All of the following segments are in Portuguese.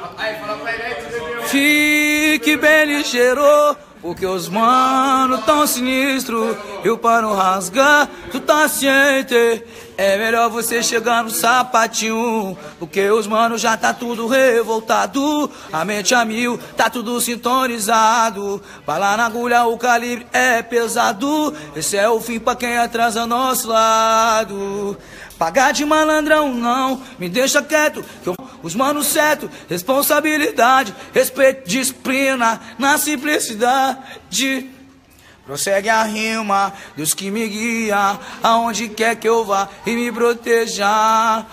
Fique bem ligeiro, porque os mano tão sinistro. E o pano rasgar, tu tá ciente. É melhor você chegar no sapatinho, porque os mano já tá tudo revoltado. A mente a mil, tá tudo sintonizado. Bala na agulha, o calibre é pesado. Esse é o fim pra quem atrasa nosso lado. Pagar de malandrão não, me deixa quieto, que eu os manos certo, responsabilidade, respeito, disciplina, na simplicidade. Prossegue a rima, Deus que me guia, aonde quer que eu vá e me proteja.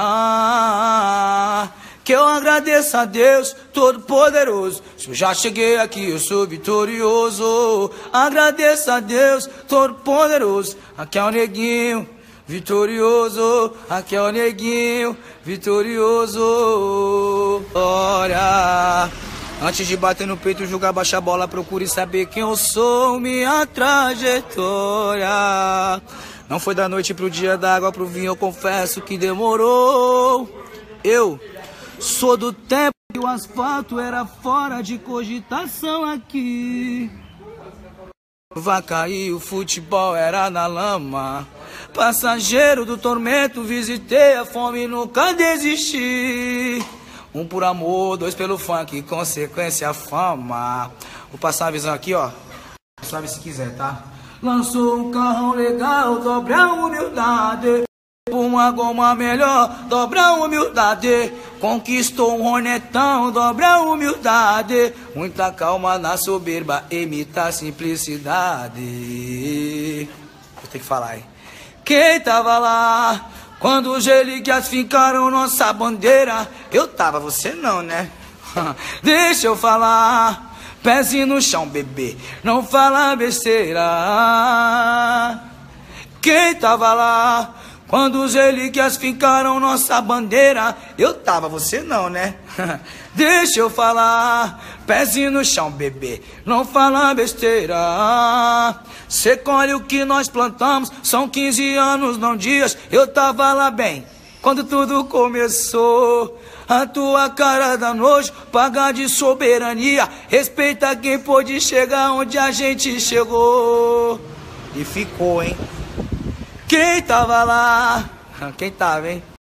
Que eu agradeça a Deus Todo-Poderoso. Se eu já cheguei aqui, eu sou vitorioso. Agradeça a Deus Todo-Poderoso. Aqui é o neguinho vitorioso, aqui é o neguinho vitorioso. Olha, antes de bater no peito, jogar, baixa a bola, procure saber quem eu sou, minha trajetória. Não foi da noite pro dia, da água pro vinho, eu confesso que demorou. Eu sou do tempo que o asfalto era fora de cogitação aqui. Vai cair, o futebol era na lama. Passageiro do tormento, visitei a fome e nunca desisti. Um por amor, dois pelo funk, consequência a fama. Vou passar a visão aqui, ó. Sabe se quiser, tá? Lançou um carrão legal, dobra a humildade. Uma goma melhor, dobra a humildade. Conquistou um hornetão, dobra a humildade. Muita calma na soberba, imita a simplicidade. Vou ter que falar, hein? Quem tava lá quando os relíquias fincaram nossa bandeira? Eu tava, você não, né? Deixa eu falar, pezinho no chão, bebê, não fala besteira. Quem tava lá quando os relíquias fincaram nossa bandeira? Eu tava, você não, né? Deixa eu falar, pezinho no chão, bebê, não fala besteira. Cê colhe o que nós plantamos, são 15 anos, não dias. Eu tava lá bem, quando tudo começou. A tua cara dá nojo, paga de soberania. Respeita quem pôde chegar onde a gente chegou. E ficou, hein? Quem tava lá? Quem tava, hein?